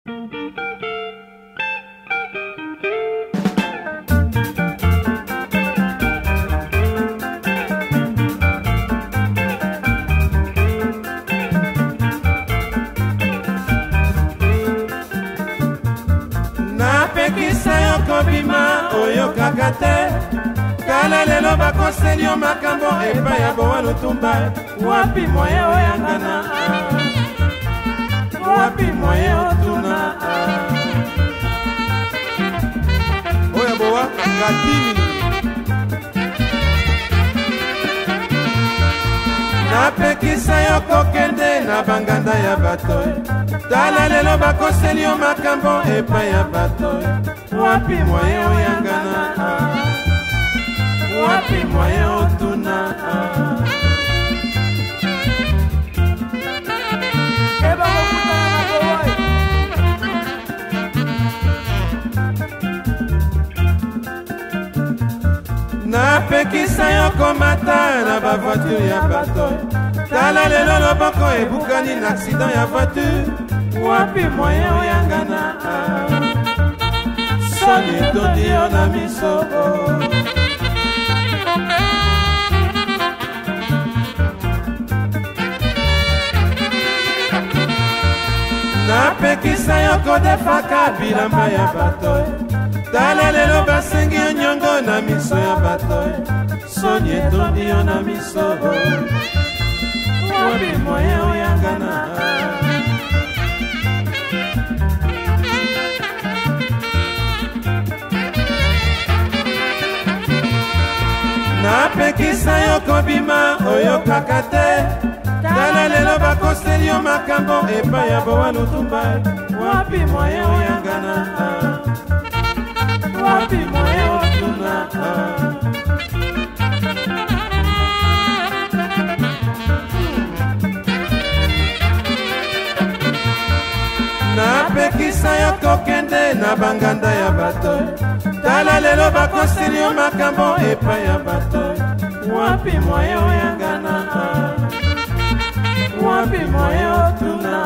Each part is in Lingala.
Napekisa yo kobima oyokaka te kala lelo bakoseli yo makambo epai ya bowa lutumba wapi moye oyangana wapi moye otuna oya bowa katini napekisa yo kokende na banganda ya bato tala lelo bakoseli yo makambo epai ya bato wapi moye oyangana wapi moye otuna napekisa yo komata na bavoiture ya bato tala lelo loboko ebukani na accident ya voiture wapi moye oyangana soni etondi yo na miso napekisa yo kodefaka bilamba ya bato tala lelo basengi yo nyongo na miso ya bato soni etondi yo na miso wapi moye oyangana napekisa yo kobima oyokaka te tala lelo bakoseli yo makambo epai ya bowa lutumba wapi moye oyangana wapi moye otuna napekisa yo kokende na banganda ya bato tala lelo bakoseli yo makambo epai ya bato wapi moye oyangana wapi moye otuna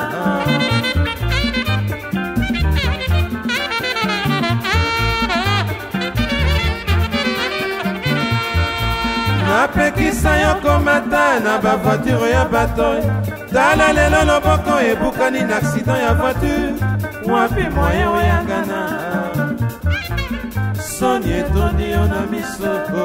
napekisa yo komata na bavoiture ya bato tala lelo loboko ebukani na accident ya voiture wapi moye oyangana soni etondi yo na misoko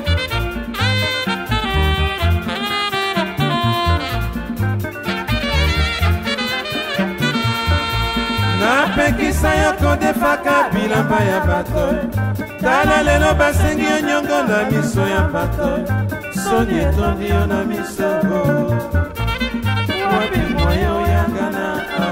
napekisa yo kodefaka bilamba ya bato tala lelo basengi yo nyongo na miso ya bato soni etondi yo na miso wapi moye oyangana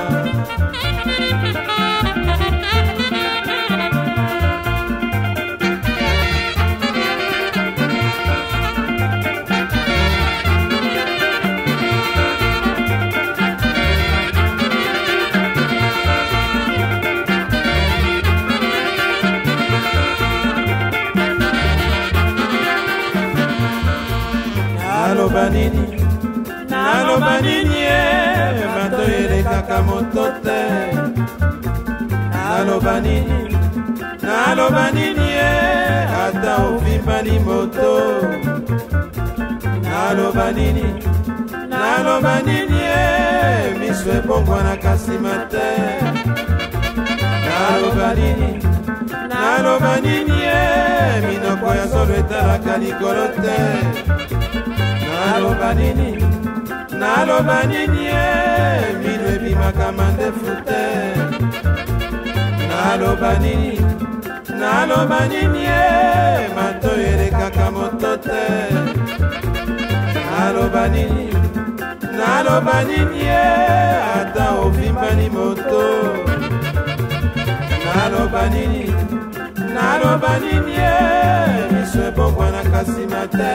naloba nini bato elekaka moto te naloba nini ata ofimbani moto naloba nini miso ebongwanaka nsima te naloba nini minoko ya solo etalaka likolo te naloba nini mino ebimaka mandefu te naloba nini mato elekaka moto te naloba nini ata ovimbani moto naloba nini miso ebongwanaka nsima te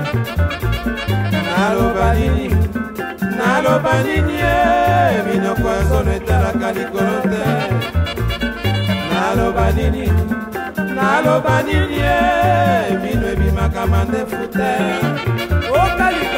naloba nini minoko ya solo etalaka likolo te naloba nini mino ebimaka mandefu te okalika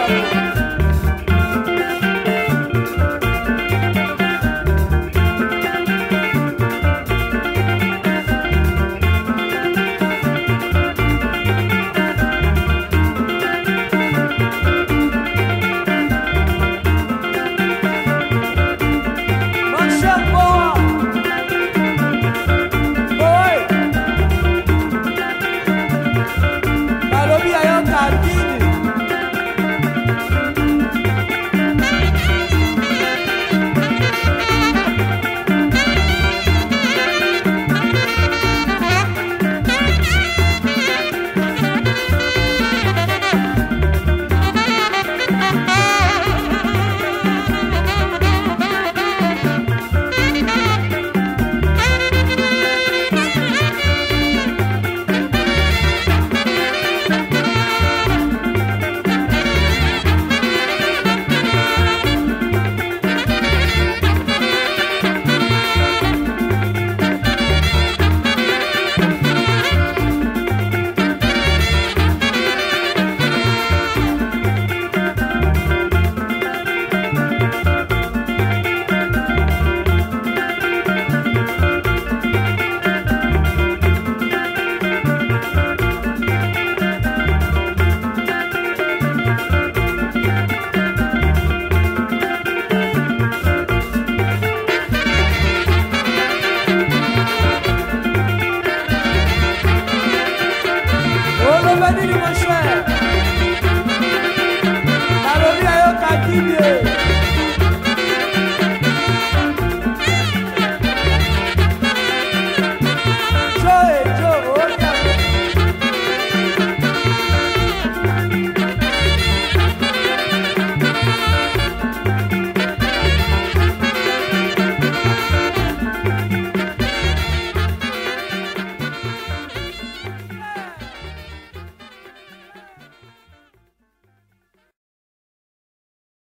Banini Mashwa